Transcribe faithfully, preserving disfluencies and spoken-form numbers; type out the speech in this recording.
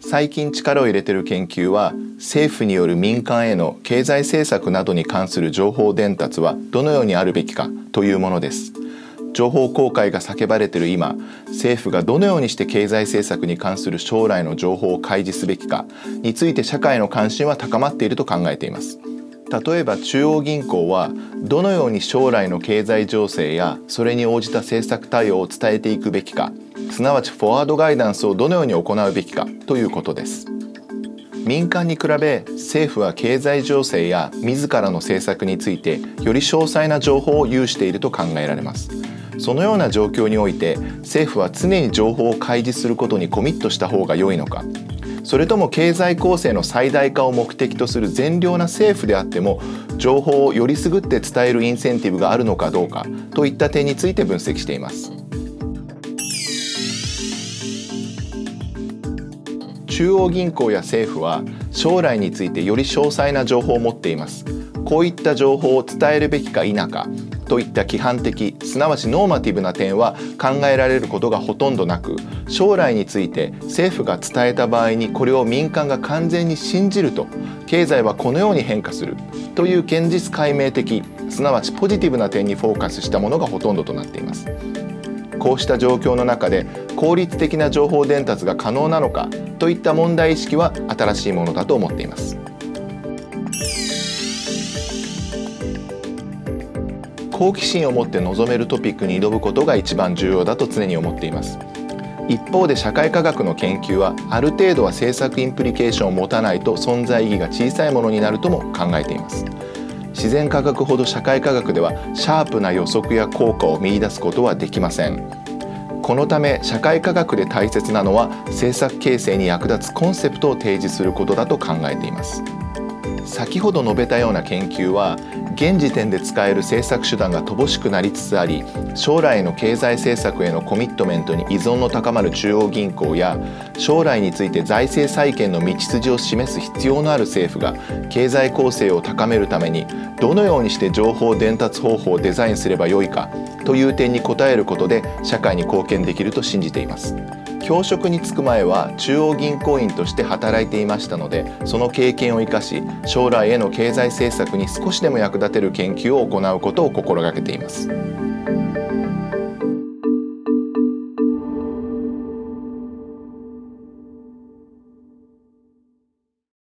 最近力を入れている研究は、政府による民間への経済政策などに関する情報伝達はどのようにあるべきかというものです。情報公開が叫ばれている今、政府がどのようにして経済政策に関する将来の情報を開示すべきかについて社会の関心は高まっていると考えています。例えば中央銀行はどのように将来の経済情勢やそれに応じた政策対応を伝えていくべきか、すなわちフォワードガイダンスをどのように行うべきかということです。民間に比べ政府は経済情勢や自らの政策についてより詳細な情報を有していると考えられます。そのような状況において政府は常に情報を開示することにコミットした方が良いのか、それとも経済構成の最大化を目的とする善良な政府であっても情報をよりすぐって伝えるインセンティブがあるのかどうかといった点について分析しています。中央銀行や政府は将来についてより詳細な情報を持っています。こういった情報を伝えるべきか否かといった規範的、すなわちノーマティブな点は考えられることがほとんどなく、将来について政府が伝えた場合にこれを民間が完全に信じると、経済はこのように変化するという現実解明的、すなわちポジティブな点にフォーカスしたものがほとんどとなっています。こうした状況の中で効率的な情報伝達が可能なのかといった問題意識は新しいものだと思っています。好奇心を持って臨めるトピックに挑むことが一番重要だと常に思っています。一方で社会科学の研究はある程度は政策インプリケーションを持たないと存在意義が小さいものになるとも考えています。自然科学ほど社会科学ではシャープな予測や効果を見出すことはできません。このため社会科学で大切なのは政策形成に役立つコンセプトを提示することだと考えています。先ほど述べたような研究は現時点で使える政策手段が乏しくなりつつあり、将来の経済政策へのコミットメントに依存の高まる中央銀行や将来について財政再建の道筋を示す必要のある政府が経済構成を高めるためにどのようにして情報伝達方法をデザインすればよいかという点に答えることで社会に貢献できると信じています。教職に就く前は中央銀行員として働いていましたので、その経験を生かし将来への経済政策に少しでも役立てる研究を行うことを心がけています。